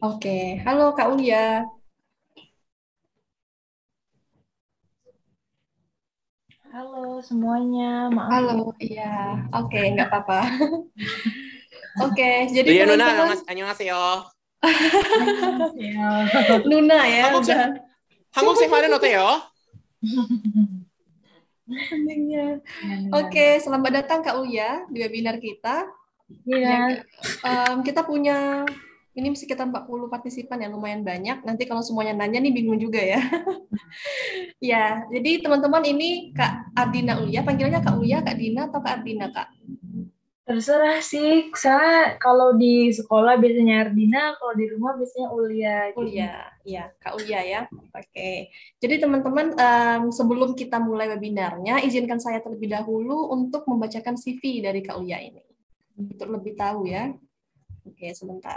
Oke, halo Kak Ulia. Halo semuanya, maaf Halo, ya. iya. Oke, nggak apa-apa. Oke, jadi Oh iya Nuna, teman-teman, 안녕하세요. Annyeonghaseyo. Nuna ya 한국 생 udah 한국 생활은 어때요? pentingnya. Oke, Benar-benar. selamat datang Kak Uya di webinar kita. Ya, Iya, kita punya ini sekitar 40 partisipan ya, lumayan banyak. Nanti kalau semuanya nanya nih bingung juga ya. Ya, jadi teman-teman ini Kak Ardina Ulia, panggilannya Kak Uya, Kak Dina atau Kak Ardina, Kak? terserah sih. Soalnya kalau di sekolah biasanya Ardina, kalau di rumah biasanya Ulia. Jadi Ulia, ya, Kak Ulia ya. Oke. Jadi teman-teman, sebelum kita mulai webinarnya, izinkan saya terlebih dahulu untuk membacakan CV dari Kak Ulia ini. Untuk lebih tahu ya. Oke, sebentar.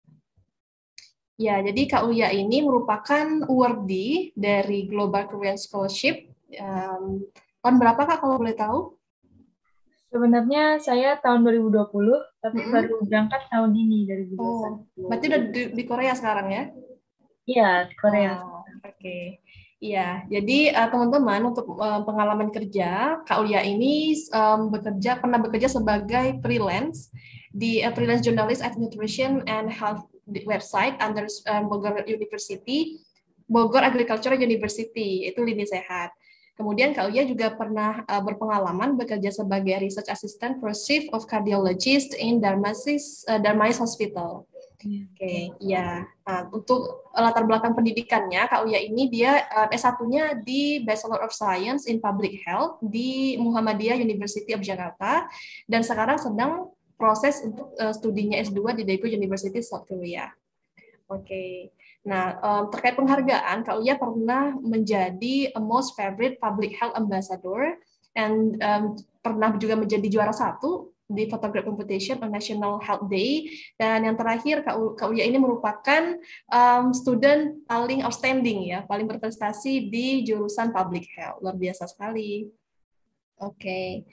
Ya, jadi Kak Ulia ini merupakan awardee dari Global Korean Scholarship. Tahun berapa Kak kalau boleh tahu? sebenarnya saya tahun 2020, tapi baru Mm-mm. berangkat tahun ini Oh, 2021. berarti udah di Korea sekarang ya? Iya, di Korea. Oh, oke. Iya, jadi teman-teman untuk pengalaman kerja, Kak Ulia ini pernah bekerja sebagai freelance di freelance journalist at Nutrition and Health website under Bogor University, Bogor Agricultural University, itu Lini Sehat. Kemudian Kak Ulia juga pernah berpengalaman bekerja sebagai research assistant for chief of cardiologist in Darmais Hospital. Iya, Oke, betul. ya. Nah, untuk latar belakang pendidikannya, Kak Uya ini dia S1-nya di Bachelor of Science in Public Health di Muhammadiyah University of Jakarta dan sekarang sedang proses untuk studinya S2 di Daegu University South Korea. Oke. Nah, terkait penghargaan, Kak Uya pernah menjadi a most favorite public health ambassador and pernah juga menjadi juara satu di photograph competition on National Health Day. Dan yang terakhir, Kak Uya ini merupakan student paling outstanding ya, paling berprestasi di jurusan public health. Luar biasa sekali. Oke.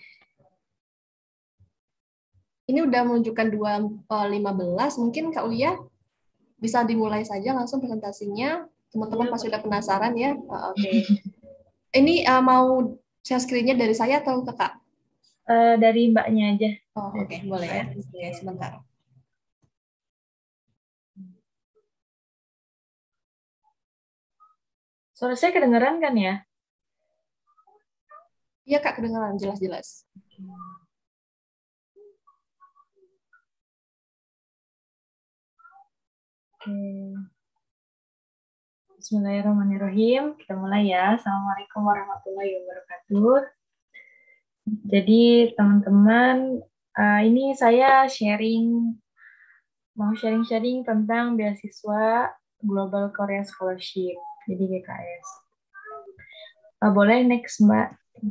Ini udah menunjukkan 2:15. Mungkin Kak Uya bisa dimulai saja langsung presentasinya. Teman-teman Iya, pasti Pak. udah penasaran ya. Oke. Ini mau share screen-nya dari saya atau kakak? Dari mbaknya aja. Oh, oke, Dari boleh Mbak ya. Elisa Oke, ya. sebentar. Suara saya kedengeran kan ya? Iya, Kak, kedengaran jelas-jelas. Oke. Bismillahirrahmanirrahim. Kita mulai ya. Assalamualaikum warahmatullahi wabarakatuh. Jadi teman-teman, ini saya mau sharing-sharing tentang beasiswa Global Korea Scholarship, jadi GKS. Boleh next Mbak.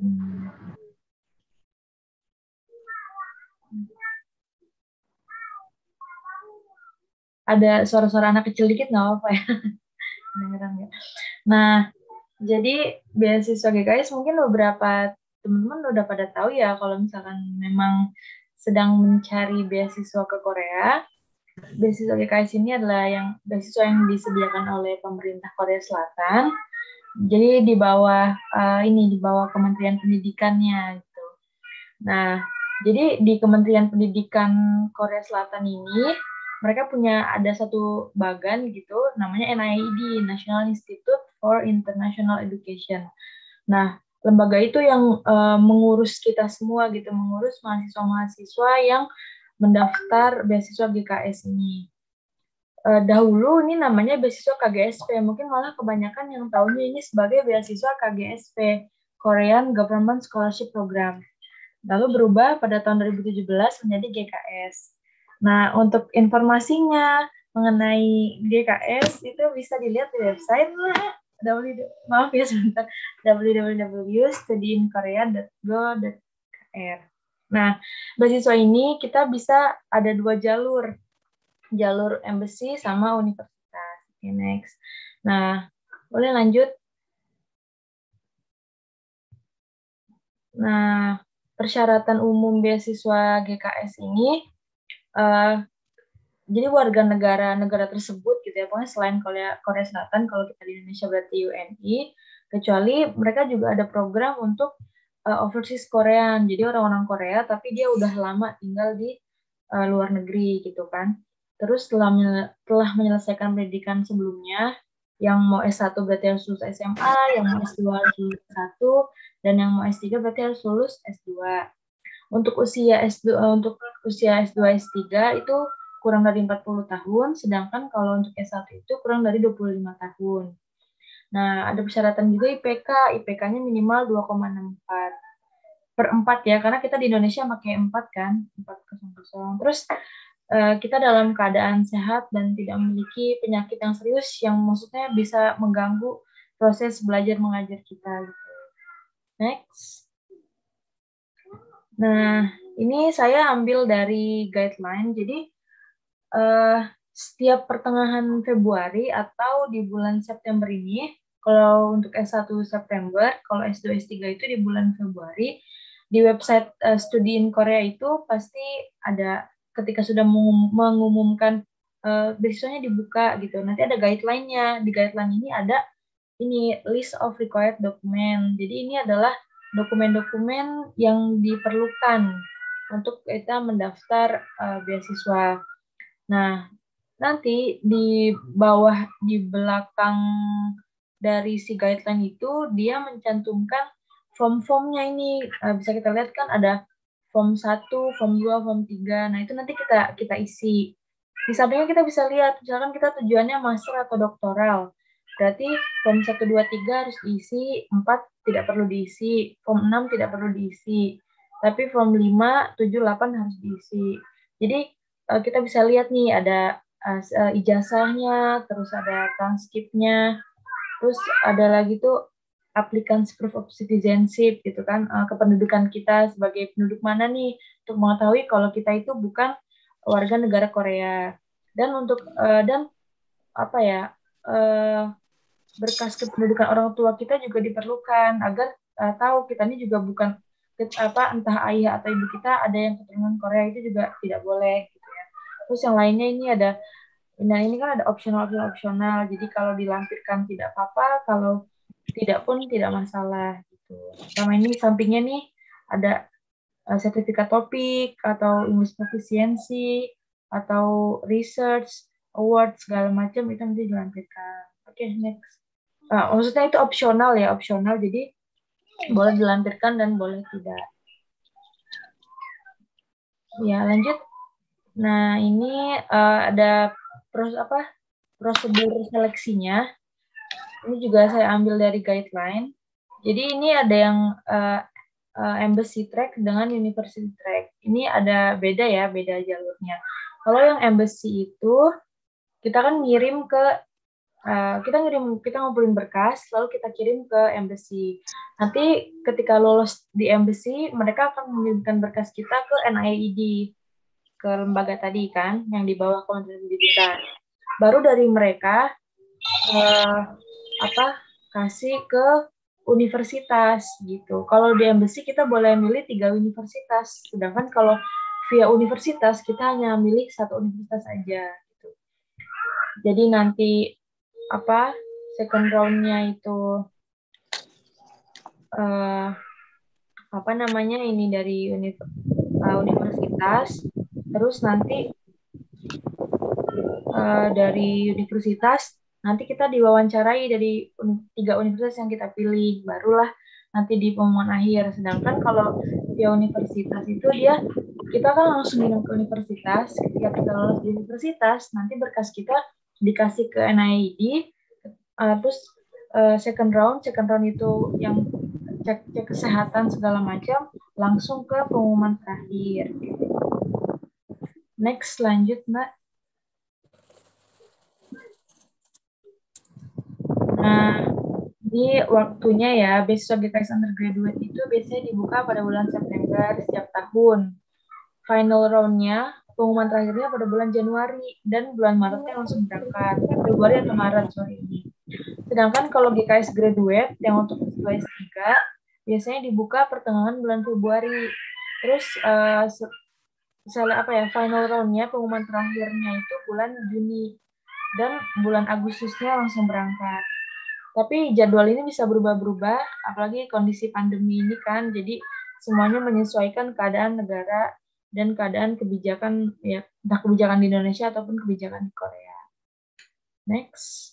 Ada suara-suara anak kecil dikit nggak apa-apa ya? Kedengeran nggak? Nah, jadi beasiswa GKS mungkin beberapa teman-teman udah pada tahu ya kalau misalkan memang sedang mencari beasiswa ke Korea. Beasiswa GKS ini adalah beasiswa yang disediakan oleh pemerintah Korea Selatan. Jadi di bawah Kementerian Pendidikannya gitu. Nah, jadi di Kementerian Pendidikan Korea Selatan ini mereka ada satu bagan gitu namanya NIED, National Institute for International Education. Nah, lembaga itu yang mengurus kita semua gitu, mengurus mahasiswa-mahasiswa yang mendaftar beasiswa GKS ini. Dahulu ini namanya beasiswa KGSP, mungkin malah kebanyakan yang tahunya ini sebagai beasiswa KGSP, Korean Government Scholarship Program. Lalu berubah pada tahun 2017 menjadi GKS. Nah, untuk informasinya mengenai GKS itu bisa dilihat di website maaf ya sebentar, www.studyinkorea.go.kr. Nah, beasiswa ini kita bisa ada dua jalur embassy sama universitas. Oke, next. Nah, boleh lanjut. Nah, persyaratan umum beasiswa GKS ini jadi warga negara tersebut gitu ya, pokoknya selain Korea Selatan, kalau kita di Indonesia berarti UNI, kecuali mereka juga ada program untuk overseas Korean, jadi orang-orang Korea tapi dia udah lama tinggal di luar negeri gitu kan. Terus telah menyelesaikan pendidikan sebelumnya, yang mau S1 berarti harus lulus SMA, yang mau S2 harus lulus S1, dan yang mau S3 berarti harus lulus S2. Untuk usia S2 S3 itu kurang dari 40 tahun, sedangkan kalau untuk S1 itu kurang dari 25 tahun. Nah, ada persyaratan juga IPK. IPK-nya minimal 2,64 per 4 ya, karena kita di Indonesia pakai 4 kan, 400. Terus kita dalam keadaan sehat dan tidak memiliki penyakit yang serius yang maksudnya bisa mengganggu proses belajar mengajar kita. Next. Nah, ini saya ambil dari guideline. Jadi setiap pertengahan Februari atau di bulan September ini, kalau untuk S1 September, kalau S2 S3 itu di bulan Februari, di website studi in Korea itu pasti ada ketika sudah mengumumkan beasiswanya dibuka gitu. Nanti ada guideline-nya. Di guideline ini ada list of required document. Jadi ini adalah dokumen-dokumen yang diperlukan untuk kita mendaftar beasiswa. Nah, nanti di belakang dari si guideline itu dia mencantumkan form-formnya ini. Bisa kita lihat kan ada form 1, form 2, form 3. Nah, itu nanti kita isi. Di sampingnya kita bisa lihat, misalkan kita tujuannya master atau doktoral. Berarti form 1, 2, 3 harus diisi, 4 tidak perlu diisi, form 6 tidak perlu diisi. Tapi form 5, 7, 8 harus diisi. Jadi kita bisa lihat nih ada ijazahnya, terus ada transkripnya, terus ada lagi tuh applicant's proof of citizenship gitu kan, kependudukan kita sebagai penduduk mana nih, untuk mengetahui kalau kita itu bukan warga negara Korea. Dan untuk berkas kependudukan orang tua kita juga diperlukan agar tahu kita ini juga bukan entah ayah atau ibu kita ada yang keturunan Korea, itu juga tidak boleh gitu ya. Terus yang lainnya ini ada, nah ini kan ada opsional. Jadi kalau dilampirkan tidak apa-apa, kalau tidak pun tidak masalah gitu. Sama ini sampingnya nih ada sertifikat topik atau English proficiency atau research award segala macam, itu nanti dilampirkan. Oke, next. Maksudnya itu opsional ya, opsional. Jadi boleh dilampirkan dan boleh tidak. Ya, lanjut. Nah, ini ada prosedur seleksinya. Ini juga saya ambil dari guideline. Jadi ini ada yang embassy track dengan university track. Ini ada beda jalurnya. Kalau yang embassy itu kita kan ngirim ke kita ngumpulin berkas, lalu kita kirim ke embassy. Nanti ketika lolos di embassy, mereka akan mengirimkan berkas kita ke NIED, ke lembaga tadi kan, yang di bawah Kementerian Pendidikan. Baru dari mereka kasih ke universitas gitu. Kalau di embassy kita boleh milih 3 universitas, sedangkan kalau via universitas kita hanya milih 1 universitas aja gitu. Jadi nanti second round-nya itu ini dari universitas, terus nanti dari universitas nanti kita diwawancarai dari 3 universitas yang kita pilih, barulah nanti di pengumuman akhir. Sedangkan kalau via universitas itu kita kan langsung ngirim ke universitas. Ketika kita lolos di universitas, nanti berkas kita dikasih ke NIED, terus second round itu yang cek kesehatan segala macam, langsung ke pengumuman terakhir. Next, lanjut Mbak. Nah, di waktunya ya, beasiswa GKS Undergraduate itu biasanya dibuka pada bulan September setiap tahun. Final round-nya, pengumuman terakhirnya pada bulan Januari, dan bulan Maretnya langsung berangkat. Februari atau Maret, sorry ini. Sedangkan kalau GKS Graduate, yang untuk S2 S3, biasanya dibuka pertengahan bulan Februari. Terus misalnya apa ya, final round-nya, pengumuman terakhirnya itu bulan Juni dan bulan Agustusnya langsung berangkat. Tapi jadwal ini bisa berubah-berubah, apalagi kondisi pandemi ini kan, jadi semuanya menyesuaikan keadaan negara dan keadaan kebijakan, ya entah kebijakan di Indonesia ataupun kebijakan di Korea. Next.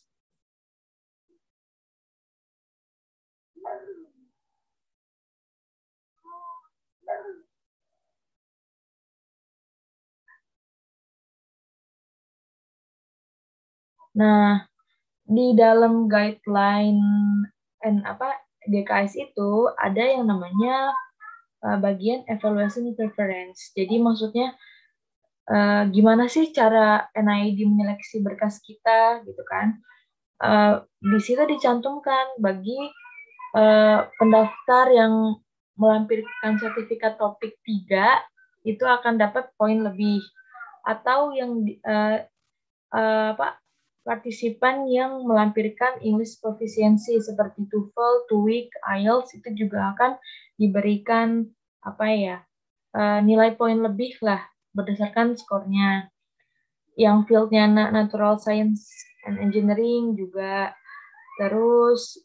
Nah, di dalam guideline GKS itu ada yang namanya bagian evaluation preference. Jadi maksudnya gimana sih cara NID menyeleksi berkas kita gitu kan? Di situ dicantumkan bagi pendaftar yang melampirkan sertifikat topik 3 itu akan dapat poin lebih, atau yang partisipan yang melampirkan English proficiency seperti TOEFL, TOEIC, IELTS itu juga akan diberikan nilai poin lebih lah berdasarkan skornya. Yang fieldnya natural science and engineering juga. Terus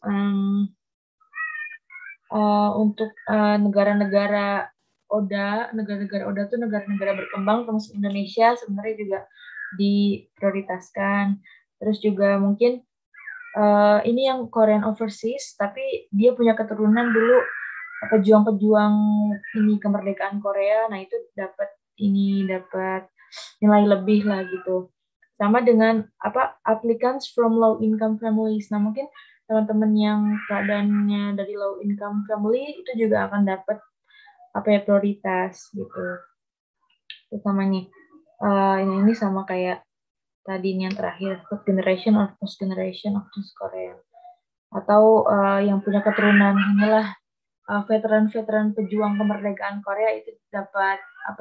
untuk negara-negara ODA itu negara-negara berkembang termasuk Indonesia sebenarnya juga diprioritaskan. Terus juga mungkin ini yang Korean overseas, tapi dia punya keturunan dulu pejuang-pejuang ini kemerdekaan Korea, nah itu dapat nilai lebih lah gitu. Sama dengan applicants from low income families. Nah mungkin teman-teman yang keadaannya dari low income family itu juga akan dapat prioritas gitu. Terutama nih ini sama kayak tadi yang terakhir, first generation or post generation of this Korea, atau yang punya keturunan inilah veteran-veteran pejuang kemerdekaan Korea itu dapat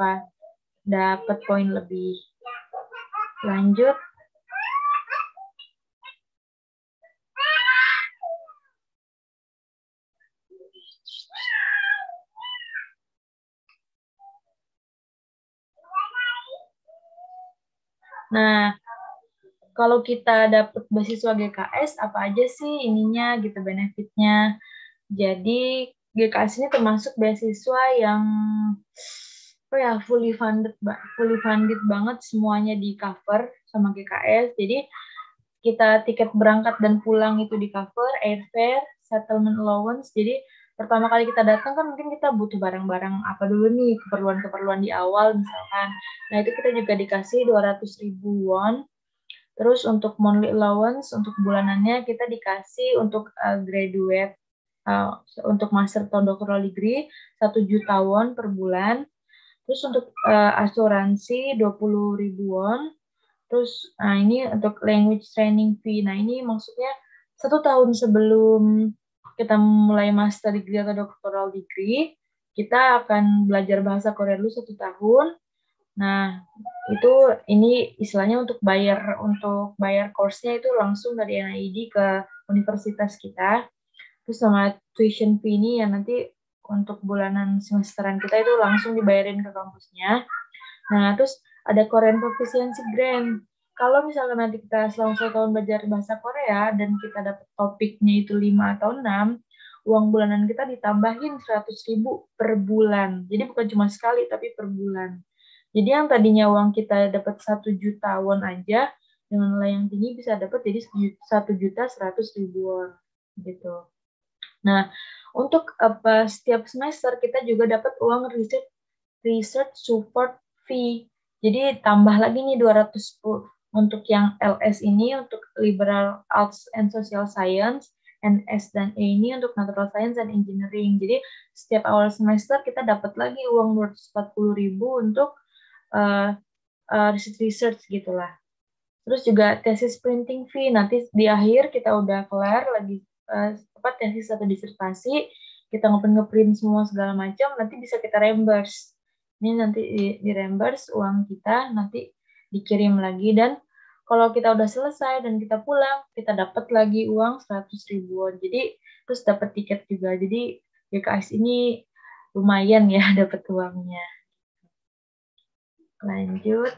poin lebih. Lanjut. Nah, kalau kita dapat beasiswa GKS, apa aja sih ininya gitu benefitnya? Jadi GKS ini termasuk beasiswa yang fully funded banget, semuanya di cover sama GKS. Jadi kita tiket berangkat dan pulang itu di cover, airfare, settlement allowance. Jadi pertama kali kita datang kan mungkin kita butuh barang-barang apa dulu nih, keperluan-keperluan di awal misalkan. Nah itu kita juga dikasih 200.000 won. Terus untuk monthly allowance, untuk bulanannya kita dikasih untuk graduate, untuk master atau doctoral degree 1 juta won per bulan. Terus untuk asuransi 20.000 won. Terus ini untuk language training fee. Nah ini maksudnya 1 tahun sebelum kita mulai master degree atau doctoral degree, kita akan belajar bahasa Korea dulu 1 tahun. Nah itu ini istilahnya untuk bayar course-nya itu langsung dari NID ke universitas kita. Terus sama tuition fee ini yang nanti untuk bulanan semesteran kita itu langsung dibayarin ke kampusnya. Nah, terus ada Korean Proficiency Grant. Kalau misalnya nanti kita selama 1 tahun belajar bahasa Korea dan kita dapat topiknya itu 5 atau 6, uang bulanan kita ditambahin 100.000 per bulan. Jadi bukan cuma sekali, tapi per bulan. Jadi yang tadinya uang kita dapat 1 juta won aja, dengan nilai yang tinggi bisa dapat jadi 1.100.000 won. Gitu. Nah, untuk setiap semester kita juga dapat uang research support fee. Jadi tambah lagi nih 210 untuk yang LS ini untuk Liberal Arts and Social Science, NS dan E ini untuk Natural Science and Engineering. Jadi setiap awal semester kita dapat lagi uang 240.000 untuk research gitulah. Terus juga thesis printing fee, nanti di akhir kita udah kelar lagi tesis atau disertasi, kita ngeprint semua segala macam, nanti bisa kita reimburse. Ini nanti di reimburse uang kita, nanti dikirim lagi, dan kalau kita udah selesai dan kita pulang, kita dapat lagi uang 100.000 won. Jadi terus dapat tiket juga. Jadi GKS ini lumayan ya dapat uangnya. Lanjut.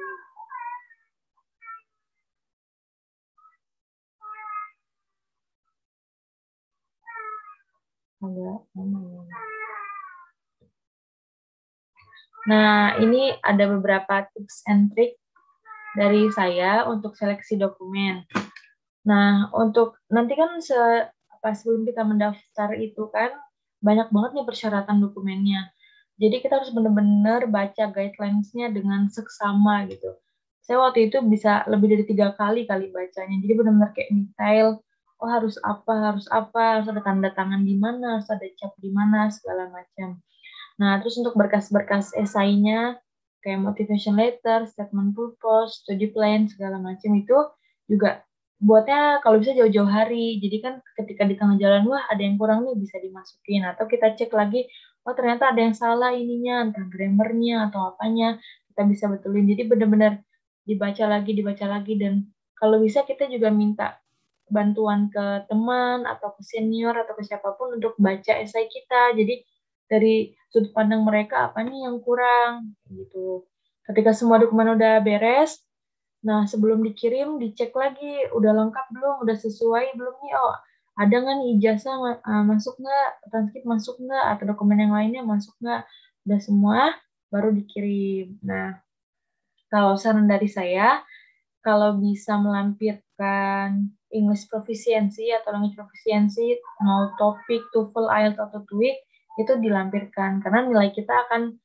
Nah, ini ada beberapa tips and trick dari saya untuk seleksi dokumen. Nah, untuk nanti kan sebelum kita mendaftar itu kan banyak banget nih persyaratan dokumennya. Jadi kita harus benar-benar baca guidelines-nya dengan seksama gitu. Saya waktu itu bisa lebih dari 3 kali bacanya. Jadi benar-benar kayak detail. Oh harus apa, harus ada tanda tangan di mana, harus ada cap di mana, segala macam. Nah, terus untuk berkas-berkas esainya, kayak motivation letter, statement purpose, study plan, segala macam itu juga buatnya kalau bisa jauh-jauh hari. Jadi kan ketika di tengah jalan, wah ada yang kurang nih bisa dimasukin. Atau kita cek lagi, oh ternyata ada yang salah ininya, entah grammarnya atau apanya, kita bisa betulin. Jadi benar-benar dibaca lagi, dan kalau bisa kita juga minta bantuan ke teman atau ke senior atau ke siapapun untuk baca esai kita. Jadi dari sudut pandang mereka apa nih yang kurang gitu. Ketika semua dokumen udah beres, nah sebelum dikirim dicek lagi udah lengkap belum, udah sesuai belum nih, oh ada nggak nih ijazah masuk nggak, transkrip masuk nggak, atau dokumen yang lainnya masuk nggak, udah semua baru dikirim. Nah kalau saran dari saya, kalau bisa melampirkan English proficiency atau language proficiency, mau topik, TOEFL, IELTS atau TOEIC, itu dilampirkan karena nilai kita akan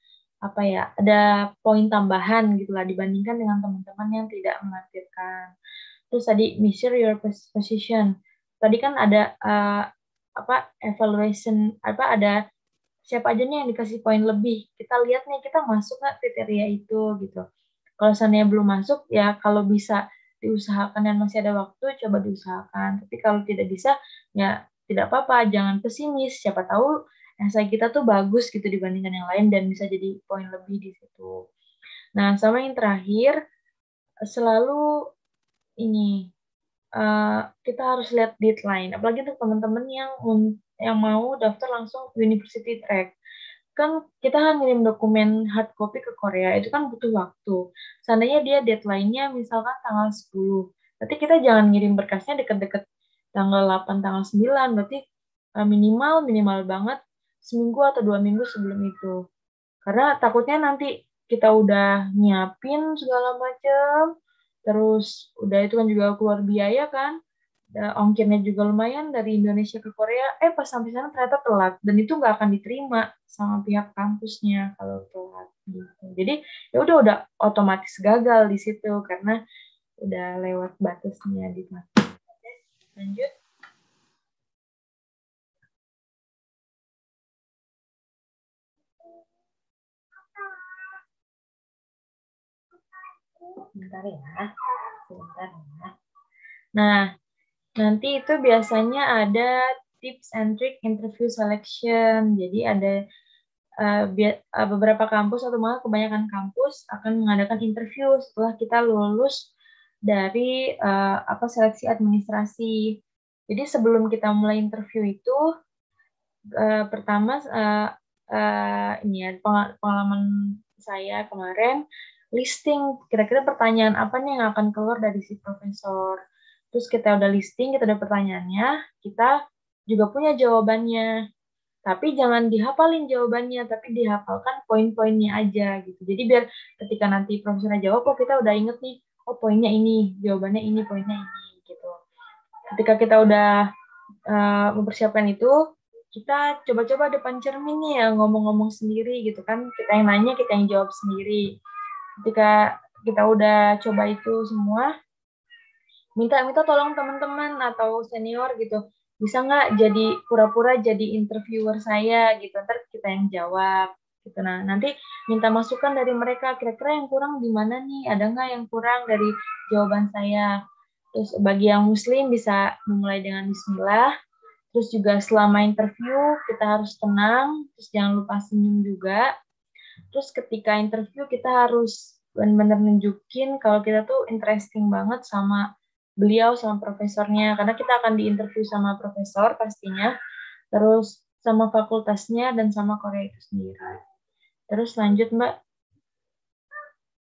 ada poin tambahan gitulah dibandingkan dengan teman-teman yang tidak melampirkan. Terus tadi measure your position. Tadi kan ada evaluation, ada siapa aja nih yang dikasih poin lebih. Kita lihat nih kita masuk nggak kriteria itu gitu. Kalau seandainya belum masuk, ya kalau bisa diusahakan dan masih ada waktu, coba diusahakan. Tapi kalau tidak bisa, ya tidak apa-apa, jangan pesimis. Siapa tahu esai kita tuh bagus gitu dibandingkan yang lain dan bisa jadi poin lebih di situ. Nah, sama yang terakhir, selalu ini kita harus lihat deadline. Apalagi untuk teman-teman yang mau daftar langsung university track. Kan kita ngirim dokumen hard copy ke Korea, itu kan butuh waktu. Seandainya dia deadline-nya misalkan tanggal 10, berarti kita jangan ngirim berkasnya deket-deket tanggal 8, tanggal 9, berarti minimal banget seminggu atau 2 minggu sebelum itu. Karena takutnya nanti kita udah nyiapin segala macam, terus udah itu kan juga keluar biaya kan, ongkirnya juga lumayan dari Indonesia ke Korea, pas sampai sana ternyata telat, dan itu nggak akan diterima sama pihak kampusnya kalau telat gitu. Jadi ya udah otomatis gagal di situ karena udah lewat batasnya di mana. Lanjut. Sebentar ya. Nah, nanti itu biasanya ada tips and trick interview selection. Jadi ada beberapa kampus atau malah kebanyakan kampus akan mengadakan interview setelah kita lulus dari seleksi administrasi. Jadi sebelum kita mulai interview itu, pertama ini ya pengalaman saya kemarin, listing kira-kira pertanyaan apa nih yang akan keluar dari si profesor. Terus kita udah listing, kita udah pertanyaannya, kita juga punya jawabannya. Tapi jangan dihafalin jawabannya, tapi dihafalkan poin-poinnya aja gitu. Jadi biar ketika nanti profesornya jawab, oh kita udah inget nih, oh poinnya ini, jawabannya ini, poinnya ini gitu. Ketika kita udah mempersiapkan itu, kita coba-coba depan cermin nih ya, ngomong-ngomong sendiri gitu kan. Kita yang nanya, kita yang jawab sendiri. Ketika kita udah coba itu semua, minta tolong teman-teman atau senior gitu, bisa nggak jadi pura-pura jadi interviewer saya gitu, ntar kita yang jawab gitu. Nah nanti minta masukan dari mereka, kira-kira yang kurang di mana nih, ada nggak yang kurang dari jawaban saya. Terus bagi yang muslim bisa memulai dengan bismillah. Terus juga selama interview kita harus tenang, terus jangan lupa senyum juga. Terus ketika interview kita harus benar-benar nunjukin kalau kita tuh interesting banget sama beliau, sama profesornya, karena kita akan diinterview sama profesor pastinya, terus sama fakultasnya dan sama Korea itu sendiri. Terus lanjut Mbak.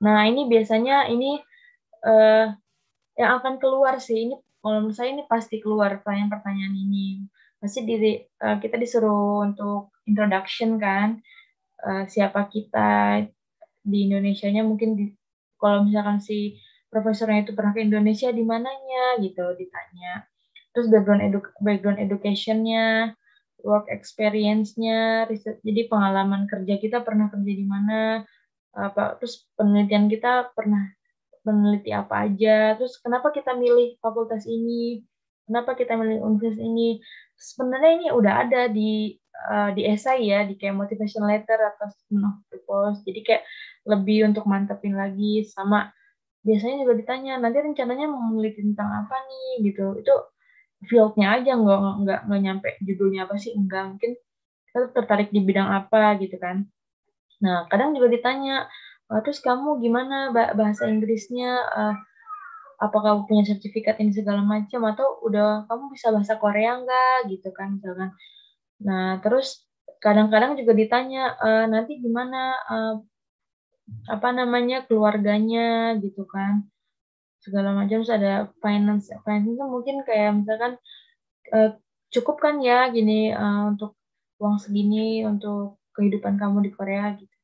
Nah, ini biasanya ini yang akan keluar sih. Ini kalau menurut saya ini pasti keluar pertanyaan-pertanyaan ini. Pasti kita disuruh untuk introduction kan, siapa kita di Indonesianya, mungkin kalau misalkan si profesornya itu pernah ke Indonesia di mananya gitu ditanya. Terus background education-nya, work experience-nya, jadi pengalaman kerja kita pernah kerja di mana, terus penelitian kita pernah meneliti apa aja, terus kenapa kita milih fakultas ini, kenapa kita milih universitas ini. Sebenarnya ini udah ada di esai ya, di kayak motivation letter atau statement of purpose. Jadi kayak lebih untuk mantepin lagi, sama biasanya juga ditanya nanti rencananya mau meneliti tentang apa nih gitu. Itu fieldnya aja, nggak nyampe judulnya apa sih, enggak, mungkin kita tertarik di bidang apa gitu kan. Nah, kadang juga ditanya, terus kamu gimana bahasa Inggrisnya, apakah kamu punya sertifikat ini segala macam, atau udah kamu bisa bahasa Korea nggak gitu kan misalkan. Nah, terus kadang-kadang juga ditanya, nanti gimana, apa namanya, keluarganya gitu kan, segala macam. Terus ada finance itu mungkin kayak misalkan, cukup kan ya gini, untuk uang segini untuk kehidupan kamu di Korea gitu.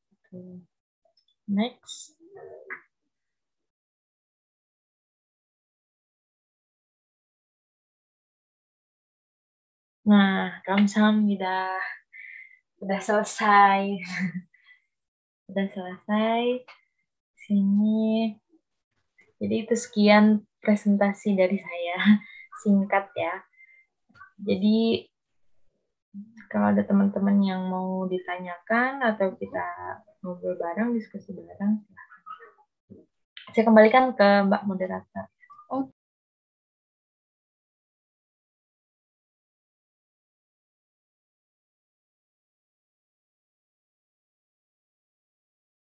Next. Nah, kamsahamnida. Udah selesai. Udah selesai. Sini. Jadi itu sekian presentasi dari saya. Singkat ya. Jadi kalau ada teman-teman yang mau ditanyakan atau kita ngobrol bareng, diskusi bareng, silahkan. Saya kembalikan ke Mbak Moderator.